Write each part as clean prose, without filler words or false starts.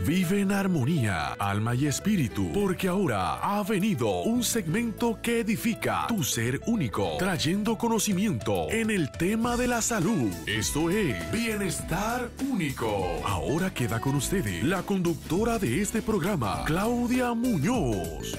Vive en armonía, alma y espíritu, porque ahora ha venido un segmento que edifica tu ser único, trayendo conocimiento en el tema de la salud. Esto es Bienestar Único. Ahora queda con ustedes la conductora de este programa, Claudia Muñoz.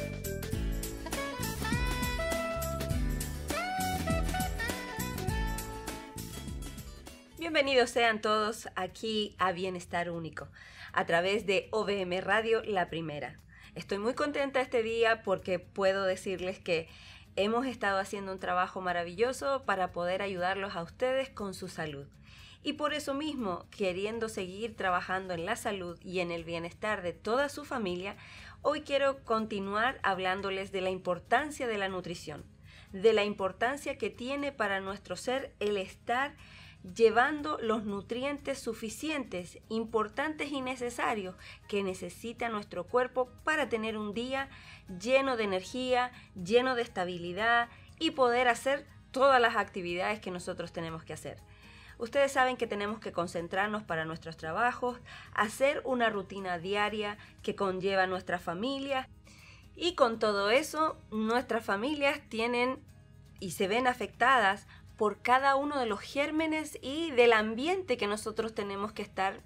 Bienvenidos sean todos aquí a Bienestar Único, a través de OVM Radio La Primera. Estoy muy contenta este día porque puedo decirles que hemos estado haciendo un trabajo maravilloso para poder ayudarlos a ustedes con su salud. Y por eso mismo, queriendo seguir trabajando en la salud y en el bienestar de toda su familia, hoy quiero continuar hablándoles de la importancia de la nutrición, de la importancia que tiene para nuestro ser el estar llevando los nutrientes suficientes, importantes y necesarios que necesita nuestro cuerpo para tener un día lleno de energía, lleno de estabilidad y poder hacer todas las actividades que nosotros tenemos que hacer. Ustedes saben que tenemos que concentrarnos para nuestros trabajos, hacer una rutina diaria que conlleva nuestra familia, y con todo eso nuestras familias tienen y se ven afectadas por cada uno de los gérmenes y del ambiente que nosotros tenemos que estar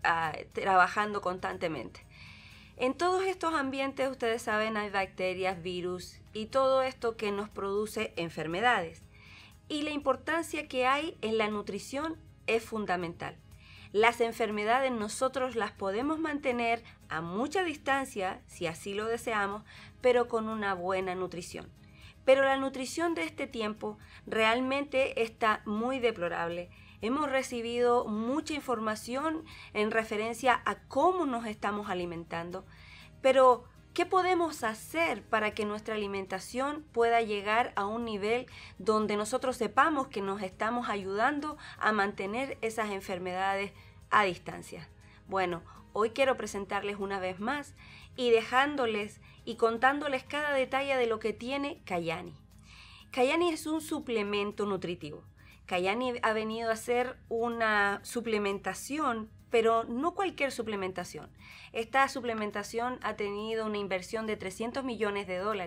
trabajando constantemente. En todos estos ambientes, ustedes saben, hay bacterias, virus y todo esto que nos produce enfermedades. Y la importancia que hay en la nutrición es fundamental. Las enfermedades nosotros las podemos mantener a mucha distancia, si así lo deseamos, pero con una buena nutrición. Pero la nutrición de este tiempo realmente está muy deplorable. Hemos recibido mucha información en referencia a cómo nos estamos alimentando. Pero, ¿qué podemos hacer para que nuestra alimentación pueda llegar a un nivel donde nosotros sepamos que nos estamos ayudando a mantener esas enfermedades a distancia? Bueno, hoy quiero presentarles una vez más y dejándoles y contándoles cada detalle de lo que tiene Kayani. Kayani es un suplemento nutritivo. Kayani ha venido a ser una suplementación, pero no cualquier suplementación. Esta suplementación ha tenido una inversión de $300 millones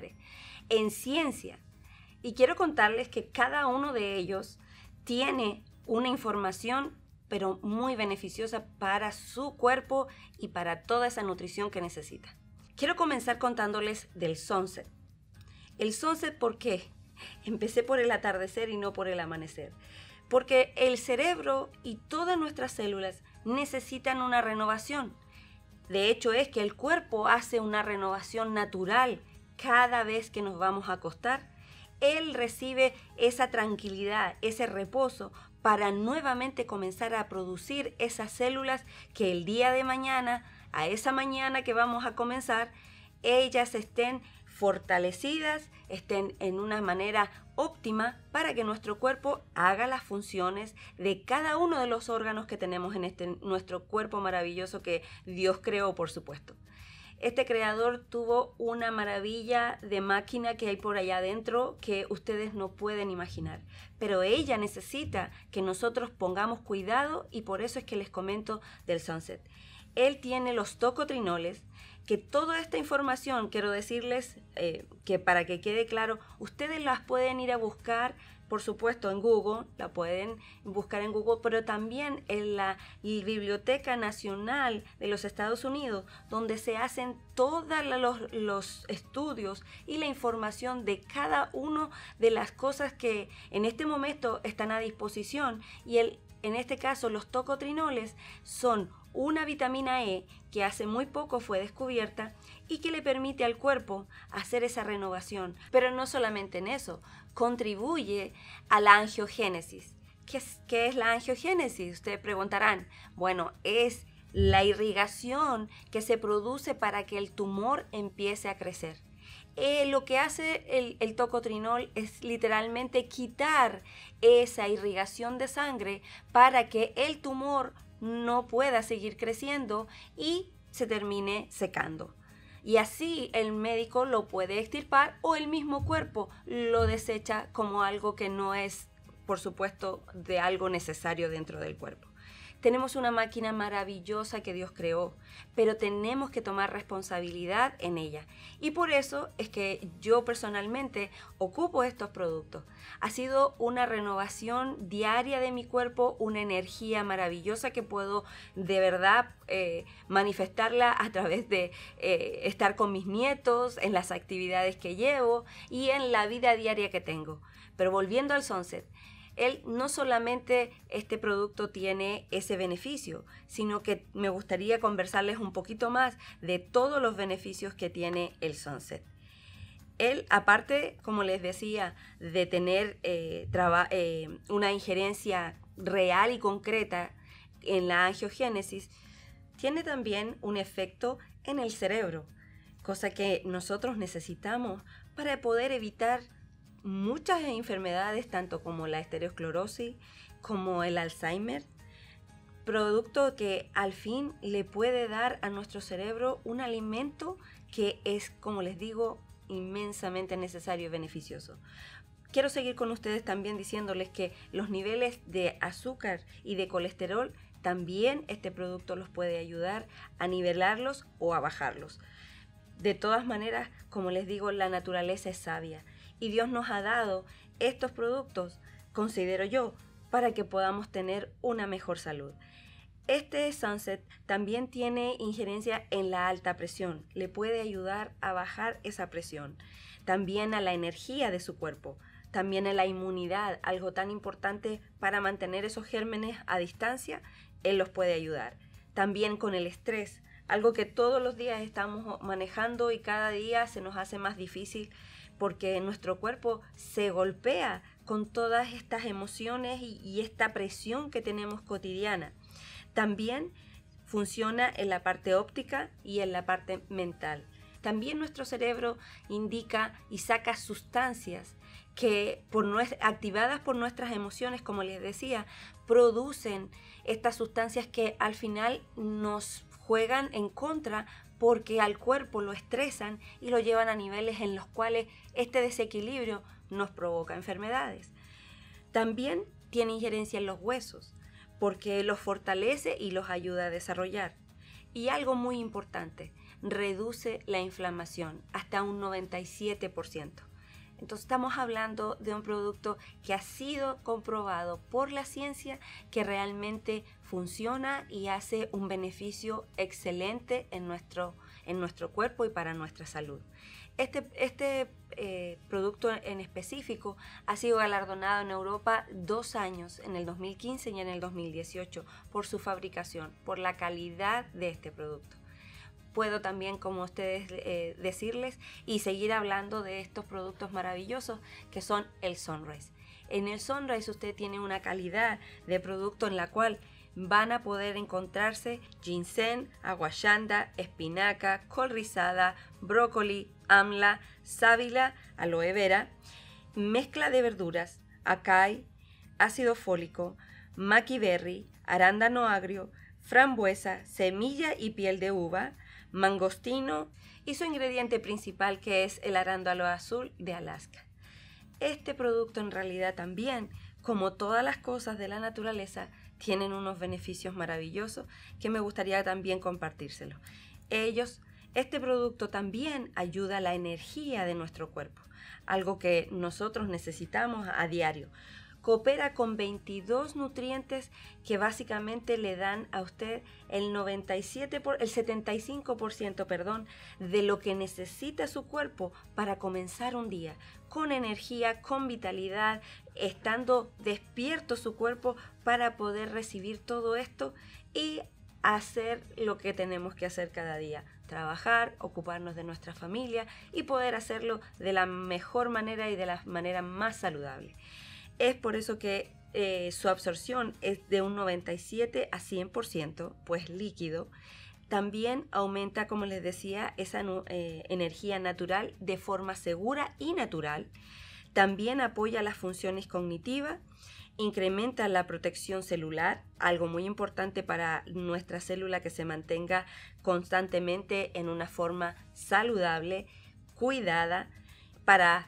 en ciencia. Y quiero contarles que cada uno de ellos tiene una información, pero muy beneficiosa para su cuerpo y para toda esa nutrición que necesita. Quiero comenzar contándoles del Sunset. El Sunset, ¿por qué? Empecé por el atardecer y no por el amanecer. Porque el cerebro y todas nuestras células necesitan una renovación. De hecho, es que el cuerpo hace una renovación natural cada vez que nos vamos a acostar. Él recibe esa tranquilidad, ese reposo, para nuevamente comenzar a producir esas células que el día de mañana, a esa mañana que vamos a comenzar, ellas estén fortalecidas, estén en una manera óptima para que nuestro cuerpo haga las funciones de cada uno de los órganos que tenemos en nuestro cuerpo maravilloso que Dios creó, por supuesto. Este creador tuvo una maravilla de máquina que hay por allá adentro que ustedes no pueden imaginar. Pero ella necesita que nosotros pongamos cuidado y por eso es que les comento del Sunset. Él tiene los tocotrinoles, que toda esta información, quiero decirles que para que quede claro, ustedes las pueden ir a buscar, por supuesto, en Google, la pueden buscar en Google, pero también en la Biblioteca Nacional de los Estados Unidos, donde se hacen todos los estudios y la información de cada una de las cosas que en este momento están a disposición. Y en este caso, los tocotrinoles son una vitamina E que hace muy poco fue descubierta y que le permite al cuerpo hacer esa renovación. Pero no solamente en eso, contribuye a la angiogénesis. ¿Qué es la angiogénesis? Ustedes preguntarán. Bueno, es la irrigación que se produce para que el tumor empiece a crecer. Lo que hace el tocotrinol es literalmente quitar esa irrigación de sangre para que el tumor no pueda seguir creciendo y se termine secando. Y así el médico lo puede extirpar o el mismo cuerpo lo desecha como algo que no es, por supuesto, de algo necesario dentro del cuerpo. Tenemos una máquina maravillosa que Dios creó, pero tenemos que tomar responsabilidad en ella. Y por eso es que yo personalmente ocupo estos productos. Ha sido una renovación diaria de mi cuerpo, una energía maravillosa que puedo de verdad manifestarla a través de estar con mis nietos, en las actividades que llevo y en la vida diaria que tengo. Pero volviendo al Sunset, no solamente este producto tiene ese beneficio, sino que me gustaría conversarles un poquito más de todos los beneficios que tiene el Sunset. Él, aparte, como les decía, de tener una injerencia real y concreta en la angiogénesis, tiene también un efecto en el cerebro, cosa que nosotros necesitamos para poder evitar muchas enfermedades, tanto como la estereosclerosis, como el Alzheimer, producto que al fin le puede dar a nuestro cerebro un alimento que es, como les digo, inmensamente necesario y beneficioso. Quiero seguir con ustedes también diciéndoles que los niveles de azúcar y de colesterol, también este producto los puede ayudar a nivelarlos o a bajarlos. De todas maneras, como les digo, la naturaleza es sabia y Dios nos ha dado estos productos, considero yo, para que podamos tener una mejor salud. Este Sunset también tiene injerencia en la alta presión, le puede ayudar a bajar esa presión, también a la energía de su cuerpo, también a la inmunidad, algo tan importante para mantener esos gérmenes a distancia, él los puede ayudar. También con el estrés, algo que todos los días estamos manejando y cada día se nos hace más difícil porque nuestro cuerpo se golpea con todas estas emociones y esta presión que tenemos cotidiana. También funciona en la parte óptica y en la parte mental. También nuestro cerebro indica y saca sustancias que activadas por nuestras emociones, como les decía, producen estas sustancias que al final nos juegan en contra porque al cuerpo lo estresan y lo llevan a niveles en los cuales este desequilibrio nos provoca enfermedades. También tiene injerencia en los huesos porque los fortalece y los ayuda a desarrollar. Y algo muy importante, reduce la inflamación hasta un 97%. Entonces estamos hablando de un producto que ha sido comprobado por la ciencia que realmente funciona y hace un beneficio excelente en nuestro cuerpo y para nuestra salud. Este producto en específico ha sido galardonado en Europa 2 años, en el 2015 y en el 2018, por su fabricación, por la calidad de este producto. Puedo también, como ustedes, decirles y seguir hablando de estos productos maravillosos que son el Sunrise. En el Sunrise usted tiene una calidad de producto en la cual van a poder encontrarse ginseng, aguayanda, espinaca, col rizada, brócoli, amla, sábila, aloe vera, mezcla de verduras, acai, ácido fólico, maqui berry, arándano agrio, frambuesa, semilla y piel de uva, mangostino y su ingrediente principal, que es el arándano azul de Alaska. Este producto en realidad también, como todas las cosas de la naturaleza, tienen unos beneficios maravillosos que me gustaría también compartírselos. Este producto también ayuda a la energía de nuestro cuerpo, algo que nosotros necesitamos a diario. Coopera con 22 nutrientes que básicamente le dan a usted el 75% de lo que necesita su cuerpo para comenzar un día con energía, con vitalidad, estando despierto su cuerpo para poder recibir todo esto y hacer lo que tenemos que hacer cada día, trabajar, ocuparnos de nuestra familia y poder hacerlo de la mejor manera y de la manera más saludable. Es por eso que su absorción es de un 97 a 100%, pues líquido. También aumenta, como les decía, esa energía natural de forma segura y natural. También apoya las funciones cognitivas, incrementa la protección celular, algo muy importante para nuestra célula que se mantenga constantemente en una forma saludable, cuidada, para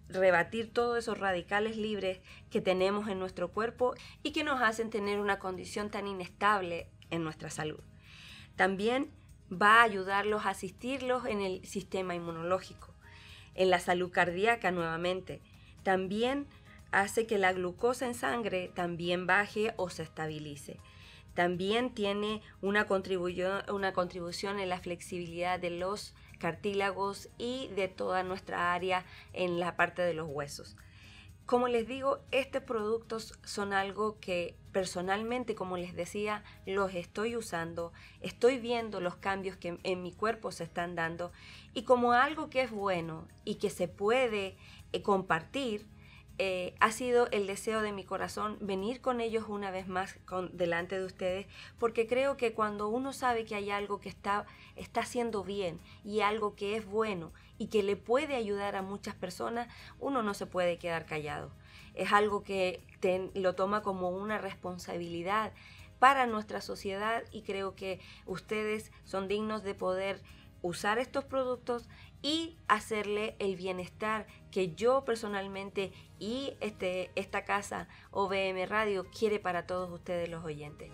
rebatir todos esos radicales libres que tenemos en nuestro cuerpo y que nos hacen tener una condición tan inestable en nuestra salud. También va a ayudarlos a asistirlos en el sistema inmunológico, en la salud cardíaca nuevamente. También hace que la glucosa en sangre también baje o se estabilice. También tiene una contribución en la flexibilidad de los cartílagos y de toda nuestra área en la parte de los huesos. Como les digo, estos productos son algo que personalmente, como les decía, los estoy usando, estoy viendo los cambios que en mi cuerpo se están dando, y como algo que es bueno y que se puede compartir, ha sido el deseo de mi corazón venir con ellos una vez más delante de ustedes, porque creo que cuando uno sabe que hay algo que está haciendo bien y algo que es bueno y que le puede ayudar a muchas personas, uno no se puede quedar callado. Es algo que lo toma como una responsabilidad para nuestra sociedad, y creo que ustedes son dignos de poder usar estos productos y hacerle el bienestar que yo personalmente y esta casa OVM Radio quiere para todos ustedes los oyentes.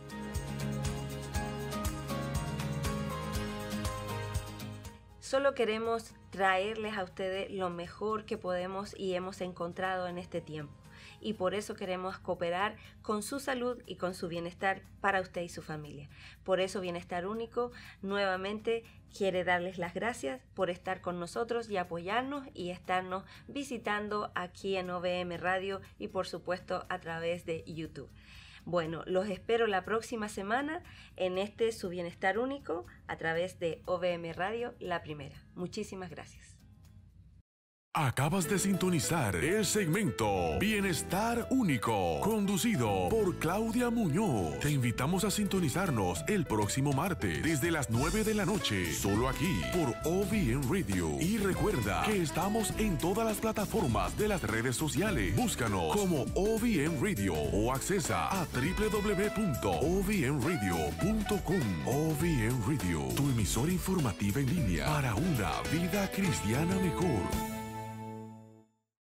Solo queremos traerles a ustedes lo mejor que podemos y hemos encontrado en este tiempo. Y por eso queremos cooperar con su salud y con su bienestar para usted y su familia. Por eso Bienestar Único nuevamente quiere darles las gracias por estar con nosotros y apoyarnos y estarnos visitando aquí en OVM Radio y por supuesto a través de YouTube. Bueno, los espero la próxima semana en su Bienestar Único a través de OVM Radio, la primera. Muchísimas gracias. Acabas de sintonizar el segmento Bienestar Único, conducido por Claudia Muñoz. Te invitamos a sintonizarnos el próximo martes desde las 9 de la noche, solo aquí por OVM Radio. Y recuerda que estamos en todas las plataformas de las redes sociales. Búscanos como OVM Radio o accesa a www.ovmradio.com. OVM Radio, tu emisora informativa en línea para una vida cristiana mejor.